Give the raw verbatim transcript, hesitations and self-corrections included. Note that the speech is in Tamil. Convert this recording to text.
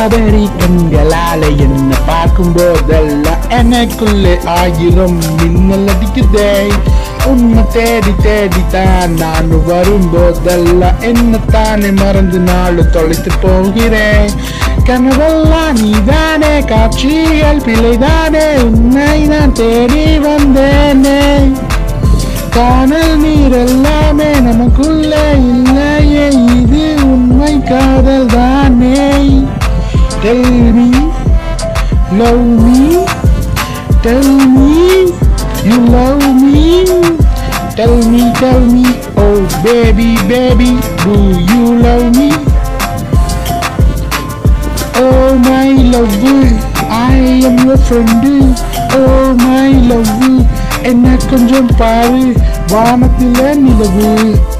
ஸ்ட்ராபெரி கண்களால என்ன பார்க்கும் போதெல்லாம் எனக்குள்ளே ஆயிரம் மின்னல் அடிக்குதே. உன்னை தேடி தேடித்தான் நான் வரும்போதெல்லாம் என்னத்தானே மறந்து நாள் தொலைத்து போகிறேன். கனவெல்லாம் நீதானே, காட்சிகள் பிழைதானே, உன்னை நான் தேடி வந்தேனே. காணல் நீர் எல்லாமே நமக்குள்ளே இல்லையே, இது உண்மை காதல் தானே. Tell me, love me, tell me you love me. Tell me, tell me, oh baby, baby, do you love me? Oh my love, I am your friend. Oh my love, என்ன கொஞ்சம் பாரு வானத்தில நிலவு.